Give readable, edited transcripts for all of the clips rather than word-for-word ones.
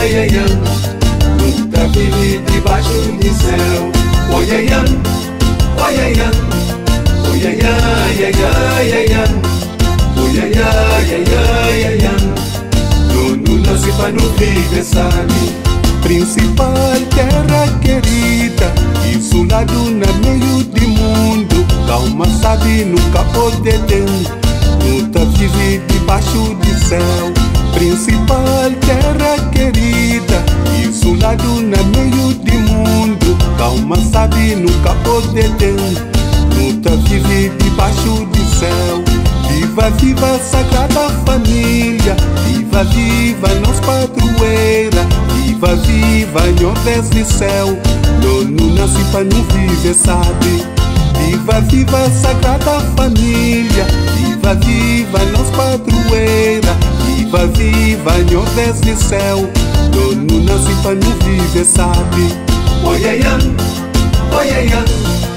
nunca vive debaixo de céu. Oiaian, oiaian, oiaiaiaiaiaiaian, oiaiaiaiaiaian. Não nasce para não viver, sabe? Principal terra querida, isolado no meio do mundo. Calma, sabe, nunca pode ter. Nunca vive debaixo do céu. Principal terra querida, isolado no meio do mundo. Calma, sabe, nunca pode ter. Nunca vive debaixo do céu. Viva, viva Sagrada Família. Viva, viva nós padroeira. Viva, viva Nordeste do céu. Não nasce pra não viver, sabe? Viva, viva Sagrada Família. Viva, viva nós padroeira. Viva, viva Nordeste do céu. Não nasce pra não viver, sabe? Oiaian, oiaian,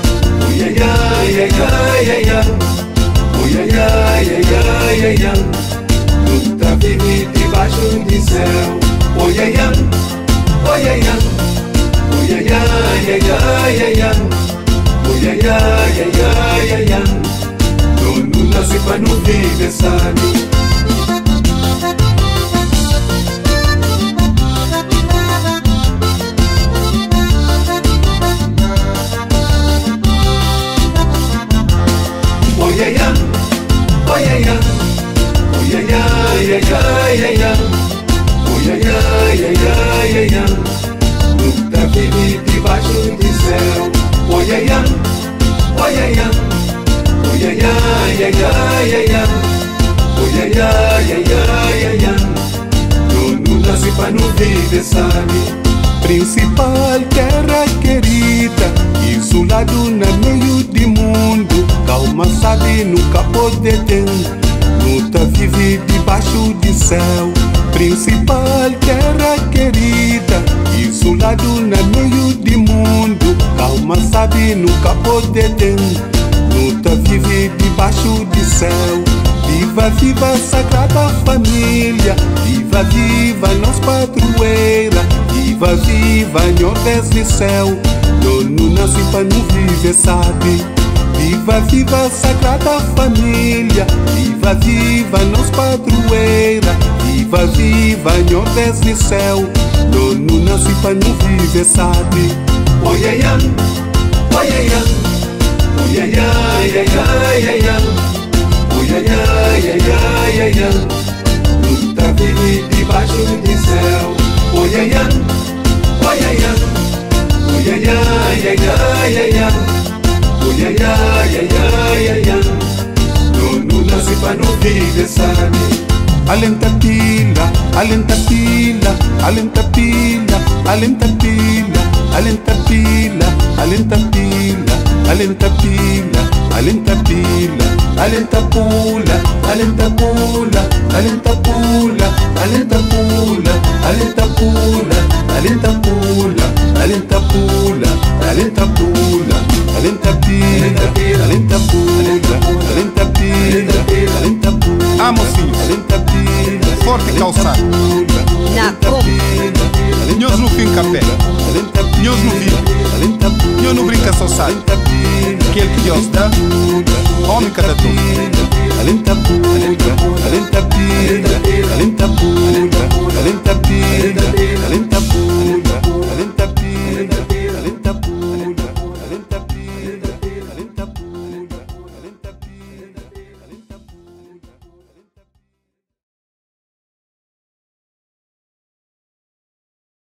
oiaiaiaiaiaian, oiaiaiaiaiaian. Nunca vive debaixo do céu. Oiaian, oiaian, oiaiaiaiaiaian, oiaiaiaiaiaian. Não nasce pra não viver, sabe? Oiaian, oiaian, oiaiaiaiaiaian, oiaiaiaiaiaian. Nunca vive debaixo do céu. Oiaian, oiaian, oiaiaiaiaiaian, oiaiaiaiaiaian. Não nasce pra não viver, sabe? Principal terra querida, isolado no meio do mundo. Calma, sabe, nunca pode ter. Nunca vive debaixo do céu. Principal terra querida, isolado no meio do mundo. Calma, sabe, nunca pode ter. Nunca vive debaixo do céu. Viva, viva Sagrada Família. Viva, viva nós padroeira. Viva, viva Nordeste do céu. Não nasce pra não viver, sabe? Viva, viva Sagrada Família. Viva, viva nós padroeira. Viva, viva Nordeste do céu. Não nasce pra não viver, sabe? Oiaian, oiaian, oiaiaiaiaiaian, oiaiaiaiaiaian. Nunca vive debaixo do céu. Oiaian, oiaian, oiaiaiaiaiaian, oiaiaiaiaiaian. Não nasce pra não viver, sabe? Alenta pila, alenta pila, alenta pila, alenta pila, alenta pila, alenta pila, alenta pila, alenta pila, alenta pula, alenta pula, alenta pula, alenta pula, alenta pula, alenta pula, alenta pula, alenta pula, alenta pila, alenta pula, alenta pila, alenta pula. Ah, mocinho, alenta pila, forte calçado. Nós não fica pé. Nós não vive. Nós não brinca só sai. Aquele que Deus dá, homem cada tu. Alenta pula, alenta pila, alenta pula, alenta pila, alenta pula.